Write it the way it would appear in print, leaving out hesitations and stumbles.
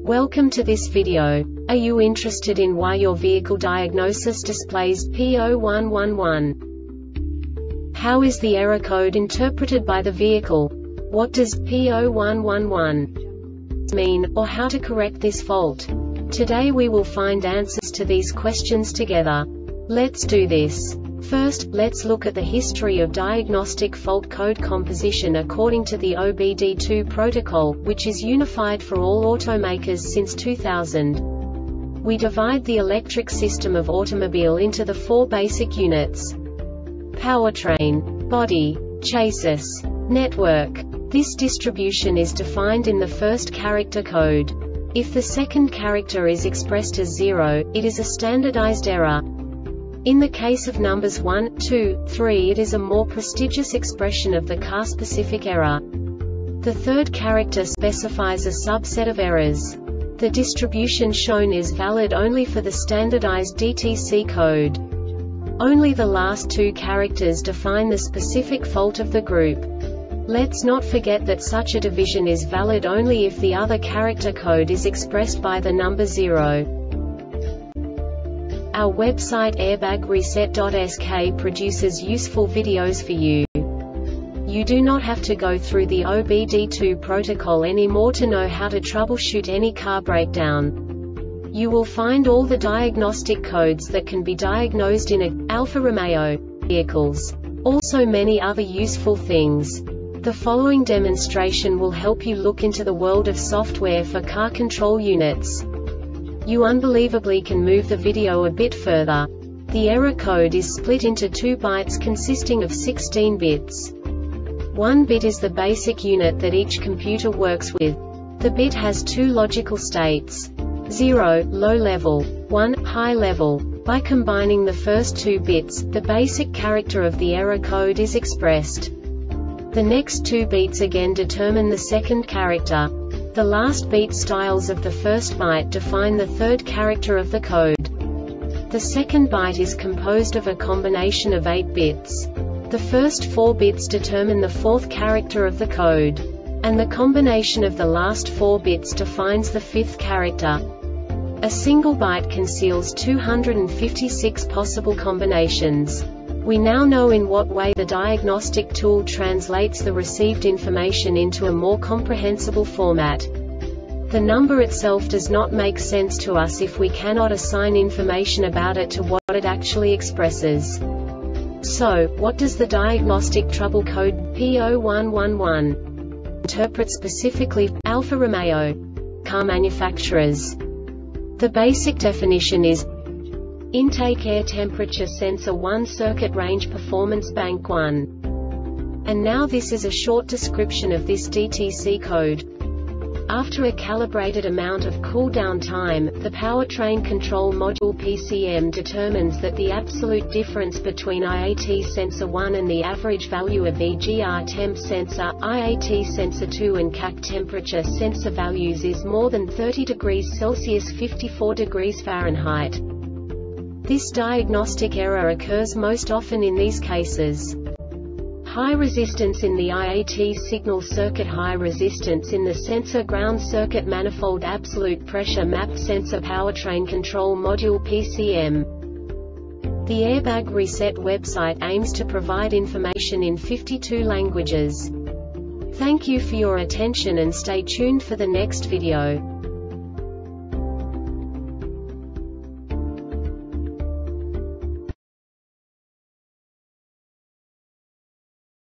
Welcome to this video. Are you interested in why your vehicle diagnosis displays P0111? How is the error code interpreted by the vehicle? What does P0111 mean, or how to correct this fault? Today we will find answers to these questions together. Let's do this. First, let's look at the history of diagnostic fault code composition according to the OBD2 protocol, which is unified for all automakers since 2000. We divide the electric system of automobile into the four basic units: powertrain, body, chassis, network. This distribution is defined in the first character code. If the second character is expressed as 0, it is a standardized error. In the case of numbers 1, 2, 3, it is a more prestigious expression of the car-specific error. The third character specifies a subset of errors. The distribution shown is valid only for the standardized DTC code. Only the last two characters define the specific fault of the group. Let's not forget that such a division is valid only if the other character code is expressed by the number 0. Our website airbagreset.sk produces useful videos for you. You do not have to go through the OBD2 protocol anymore to know how to troubleshoot any car breakdown. You will find all the diagnostic codes that can be diagnosed in Alfa Romeo vehicles. Also many other useful things. The following demonstration will help you look into the world of software for car control units. You unbelievably can move the video a bit further. The error code is split into 2 bytes consisting of 16 bits. 1 bit is the basic unit that each computer works with. The bit has 2 logical states: 0, low level, 1, high level. By combining the first 2 bits, the basic character of the error code is expressed. The next 2 beats again determine the second character. The last beat styles of the first byte define the third character of the code. The second byte is composed of a combination of 8 bits. The first 4 bits determine the fourth character of the code. And the combination of the last 4 bits defines the fifth character. A single byte conceals 256 possible combinations. We now know in what way the diagnostic tool translates the received information into a more comprehensible format. The number itself does not make sense to us if we cannot assign information about it to what it actually expresses. So, what does the diagnostic trouble code P0111 interpret specifically for Alfa Romeo car manufacturers? The basic definition is intake air temperature sensor 1 circuit range performance bank 1. And now this is a short description of this DTC code. After a calibrated amount of cool-down time, the powertrain control module PCM determines that the absolute difference between IAT sensor 1 and the average value of EGR temp sensor, IAT sensor 2 and CAC temperature sensor values is more than 30 degrees Celsius 54 degrees Fahrenheit. This diagnostic error occurs most often in these cases: high resistance in the IAT signal circuit, high resistance in the sensor ground circuit manifold, absolute pressure map sensor, powertrain control module PCM. The Airbag Reset website aims to provide information in 52 languages. Thank you for your attention and stay tuned for the next video.